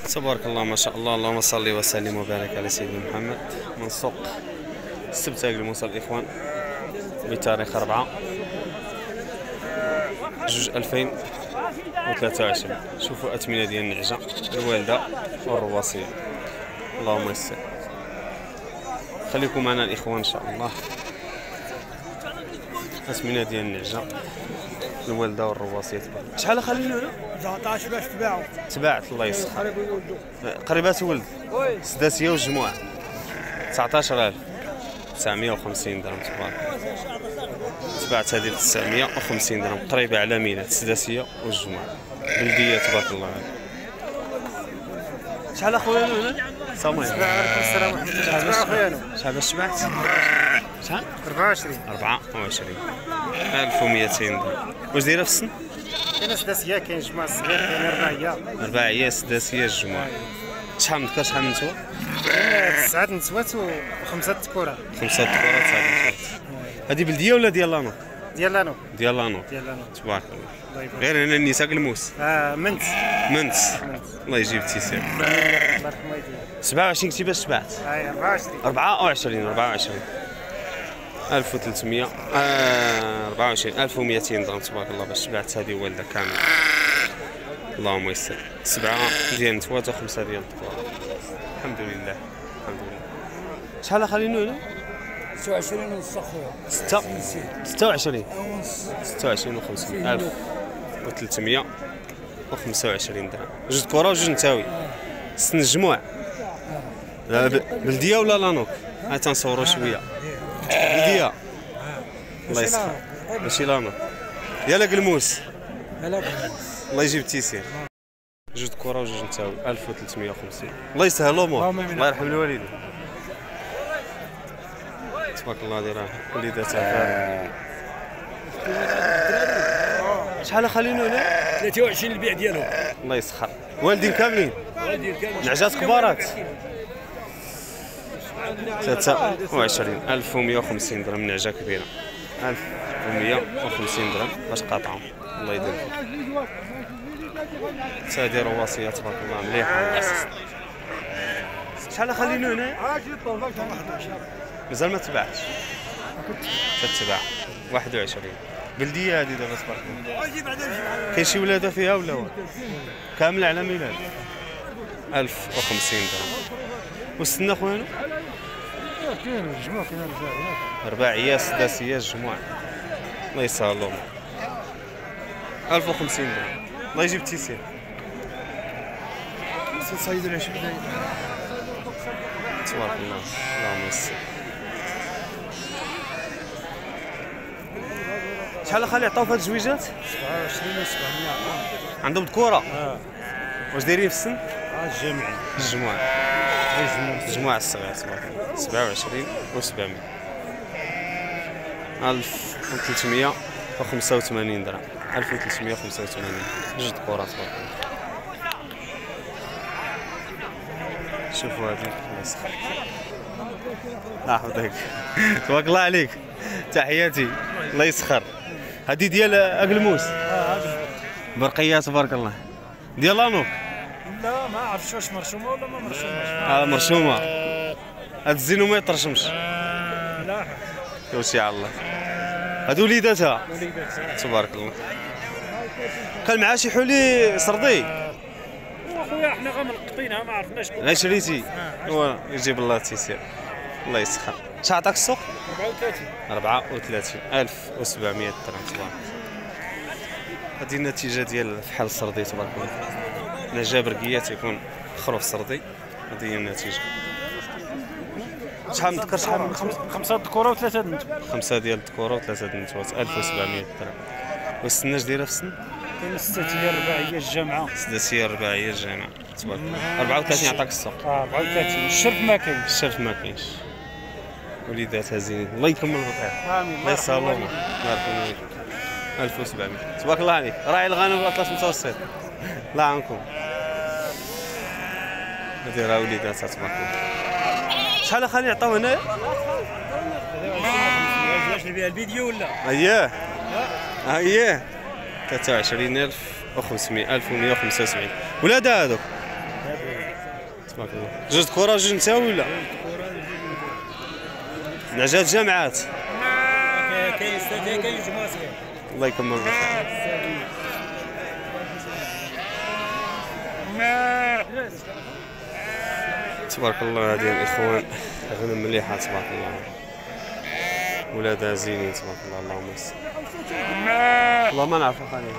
تبارك الله ما شاء الله. اللهم صل وسلم وبارك على سيدنا محمد. من سوق السبتة الموصل الإخوان بتاريخ 4/2/2023. شوفوا أثمنة ديال النعجة الوالدة والرواصية. اللهم يسر. خليكم معنا الإخوان إن شاء الله. أثمنة ديال النعجة الوالدة والرواصية. شحال خلينا هنا؟ 19 باش تباعوا. تباعت الله يسخر. قريبات ولد سداسية والجموع 19,950 درهم تبارك. تباعت هذه 950 درهم قريبة على ميلاد سداسية والجموع بلدية تبارك الله. شحال اخويا هنا؟ السلام عليكم. وعليكم السلام ورحمة الله. شحال باش تباعت؟ شحال؟ 24. 24 1200 درهم. واش دايره في السن؟ كاين سداسية، كاين جماعة الصغير، كاين رباعية. رباعية سداسية الجموع. شحال من ذكر شحال من نتوى؟ كاين 9 نسوات و5 ذكورات. 5 ذكورات 9 نتوات. هذه بلدية ولا ديال لانو؟ ديال لانو. ديال لانو. تبارك الله. غير هنا النساء الموس. منت. الله يجيب التيسير. الله يرحمه ويدير. 27 كنتي باش تباعت؟ 24 1300 24 1200 درهم تبارك الله باش تباعت هذه والده كامله. اللهم يسر. 7 ديال النتوات و5 ديال الذكور. الحمد لله. شحال خلينا هنا؟ 26 ونص اخويا. 26 و500 1325 درهم. جوج كره وجوج نتاوي. سن الجموع. بلديه ولا لانوك؟ ها تنصوروا شويه. بلديه. الله يسخر. ماشي لانوك. يا لاك الموس. الله يجيب التيسير. جوج كره وجوج نتاوي 1350. الله يسهل الامور. الله يرحم الوالدين. تبارك الله دايره وليداتها. شحال خلينا هنا؟ 23 البيع ديالو. الله يسخر. والدين كاملين؟ نعجات كبارات. 23 1150 درهم نعجه كبيره. 1150 درهم باش قاطعهم. الله يدير. هذه رواصيه تبارك الله مليحه. شحال خلينا هنا؟ مازال ما تباعش. تتباع 21 بلديه هذه دابا تبارك الله. كاين شي ولاده فيها ولا هو كامله على ميلاد 1050 درهم. والسنه خويا كاين الجموع، كاين رباعيه سداسيه الجموع. الله يسهل لهم. 1050 درهم. الله يجيب التيسير. صيد العشب تبارك الله. اللهم يسر. شحال خالي عطاو في هاد الزويجات؟ 27 و 700. عندهم ذكوره؟ واش دايرين في السن؟ الجميع. الجموع الصغير تبارك الله. 27 و 700 1385 درهم. 1385 جوج ذكورات تبارك الله. شوفوا هذه الله يسخر. الله يحفظك. تبارك الله عليك. تحياتي. الله يسخر. هذه ديال اقلموس. برقيه تبارك الله. ديال لانوك؟ لا ما عرفتش واش مرشومه ولا ما مرشوماش. مرشومه. هاد الزينو ما يطرشمش. لا توسي على الله. هادو وليداتها. تبارك الله. كان معاه شي حولي سردي. خويا حنا غير ملقطينها ما عرفناش. غير شريتي. هو يجيب الله التيسير. الله يسخر. شحال عطاك السوق؟ 34,700 درهم تبارك. هذه النتيجه ديال فحال السردي تبارك الله. نجا برقيه تيكون خروف سردي. هذه هي النتيجه. شحال نذكر شحال من 5 ذكوره و3 بنت. 5 ديال الذكوره و3 النتوات 1700 درهم. والسناش دايره في السن؟ كاين 6 ديال الرباعيه الجامعه. سداسيه الرباعيه الجامعه تبارك الله. 34 عطاك السوق. 34. الشرف ما كاينش. الشرف ما كاينش. وليداتها زينين. الله يكمل بالخير. امين. الله يسهل لهم. الله يرحمهم. 1700 تبارك الله عليك. راعي الغنم واطلس متوسط. الله عنكم. هذه راه وليداتها تبارك الله. شحال خلي يعطيو هنايا؟ واش نبيع الفيديو ولا؟ اييه 23,500 1175 ولاد هذوك تبارك الله. جوج كرة جوج نساوي ولا؟ نعجات جامعات. كاين ستة كاين جوج ماسكين. الله يكمل بالخير. تبارك الله هذه الاخوان غنم مليحه تبارك الله، ولادها زينين تبارك الله. اللهم يسر. والله ما نعرف خلينا.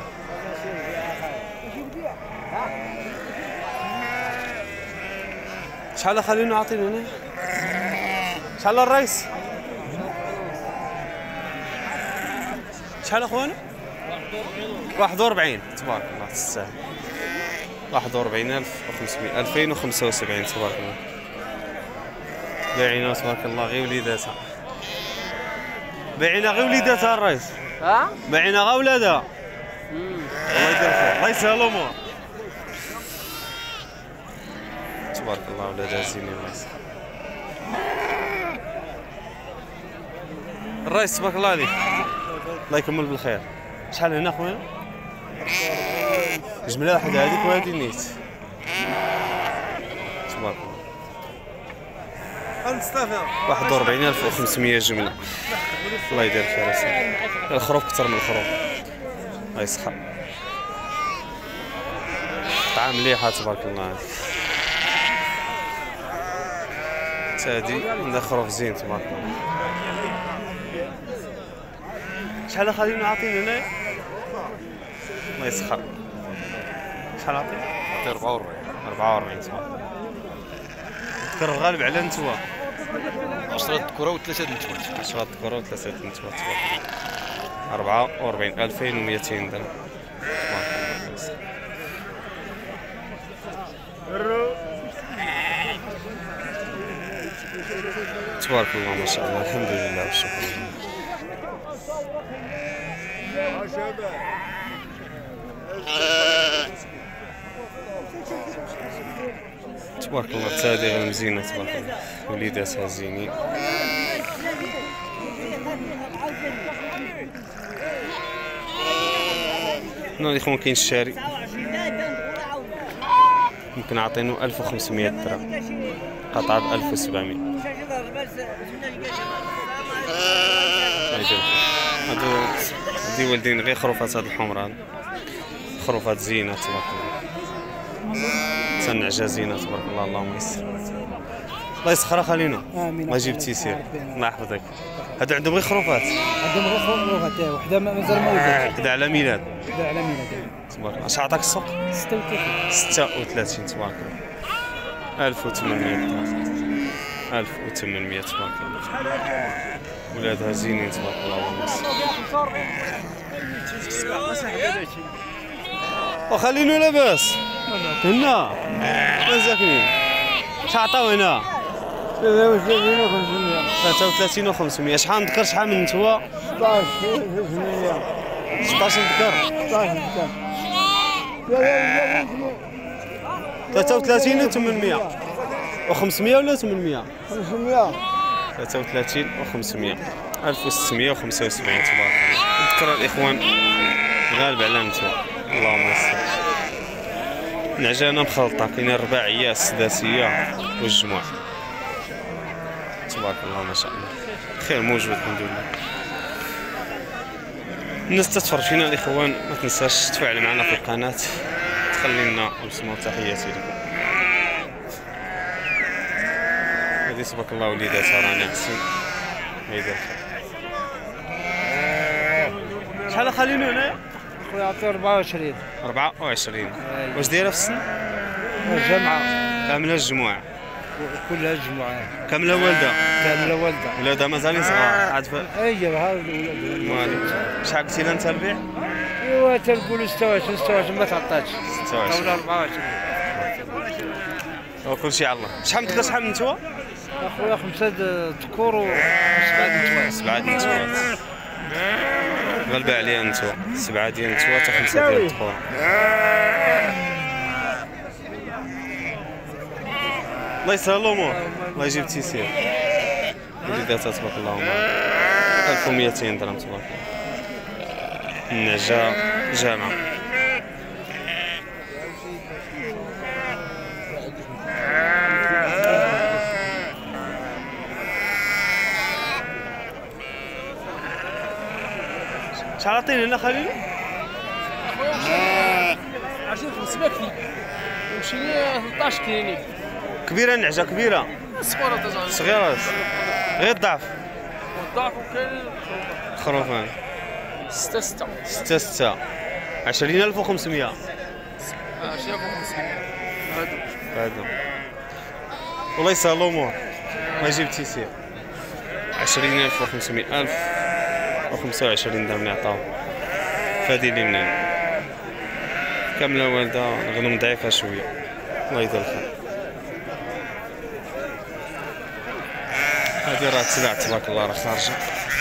شحال خلينا نعطينا هنا؟ شحال الرئيس؟ شحال اخوانا؟ 41 تبارك الله تستاهل. 41500 2075 تبارك الله. بايعينها تبارك الله غير وليداتها. بايعينها غير وليداتها الرئيس. ها؟ بايعينها غير ولادها. الله يدير الخير، الله يسهل الامور. تبارك الله ولادها زينين الله يسهل. الرئيس تبارك الله عليك. الله يكمل بالخير. شحال هنا خويا؟ جمله واحده هذيك وهذه نيت. تبارك الله. 41500 جمله. الله يدير الخير اسيدي. الخروف اكثر من الخروف. الله يسخر. طعام مليحه تبارك الله عليك. هادي عندها خروف زين تبارك الله. شحال خلينا نعطينا هنايا؟ الله يسخر. شحال نعطي؟ نعطي 44. 44 تبارك الله. تذكر الغالب على نتوما 10 كرة وثلاثة نتوات. 10 كرة وثلاثة نتوات تبارك الله. 44 2200 درهم تبارك الله. تبارك الله ما شاء الله. الحمد لله والشكر لله. تبارك الله تادي مزينة تبارك الله. وليداتها زينين. هنا الاخوان كاين الشاري ممكن نعطينو 1500 درهم قطعة ب 1700. هادو والدين غير خروفات هاد الحمر هاد خروفات زينة تبارك الله. تنعجة زينة تبارك الله. اللهم يسر. الله يسخرها خلينا. الله يجيب التيسير. الله يحفظك. هادو عندهم غير خروفات. عندهم غير خروفات وحده مازال ما ولدتش. هدا على ميلاد. هذا على ميلاد. تبارك الله. اش عطاك السوق؟ 36 تبارك الله. 1800 درهم. 1800 تبارك الله. ولادها زينين تبارك الله. اللهم يسر. وخلينو لاباس هنا وين ساكنين؟ شحال عطاو هنا؟ 33 و500. شحال نذكر شحال من نتوما؟ 16 نذكر 33 و 800 و500 ولا 800؟ 33 و 500 1675 تبارك الله. نذكر الاخوان غالب على نتوما. اللهم يسر. العجانه مخلطه كاينه الرباعيه السداسيه والجموع تبارك الله ما شاء الله. خير موجود الحمد لله. الناس تتفرج فينا الاخوان ما تنساش تفاعل معنا في القناه، تخلي لنا بسمه تحياتي لكم. هذه تبارك الله وليداتها راني احسن. هيدا شحال خلينو هنايا؟ خويا عطيه 24. 24. واش دايره في السن؟ الجامعة كامله الجموع. كلها جمعة. كامله والده. كاملة والدة. ولادها مازالين صغار عاد ايوا هذا شحال قلتي لها انت البيع؟ ايوا تنقولوا 26 ما تعطاتش. 26 ولا 24. وكلشي على الله. شحال من شحال من نتوى؟ اخويا 5 ذكور و7 نتوات. 7 نتوات. غلبة عليها نتوى. 7 ديال نتوات و5 ديال الذكور. الله يسهل الامور. الله يجيب التيسير. وليداتها تبارك الله 1200 درهم تبارك الله. النعجة جامعة. شحال عطيني هنا خليل؟ 10 500 كيلو يمشي لي 13 كيلو. كبيره النعجه كبيره الصغيرة تزعل صغيره غير الضعف والضعف وكاين خروفان 6 6 6 6 20500 20500 هادو والله يسهل الامور ما جبت تيسير 20500 1025 درهم نعطاو فهادي اللي منين كامله والده الغنم ضعيفه شويه الله يدير الخير. هادي راه تباع تبارك الله راه خارجه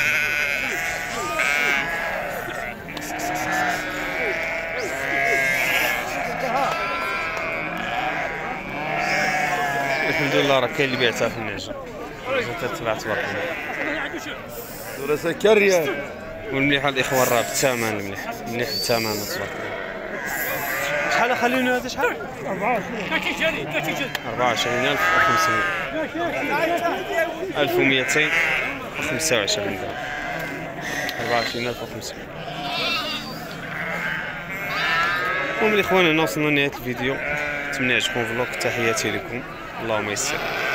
الحمد لله راه كاين اللي بيعتها في النعجه تتباع تبارك الله. سكريا والمليح الاخوان راه بالثمن مليح بالثمن تبارك الله. شحال خلينا هذا شحال؟ 24500 1225 درهم 24500. المهم الاخوان هنا وصلنا لنهايه الفيديو، نتمنى يعجبكم الفلوق. تحياتي لكم، اللهم يسر.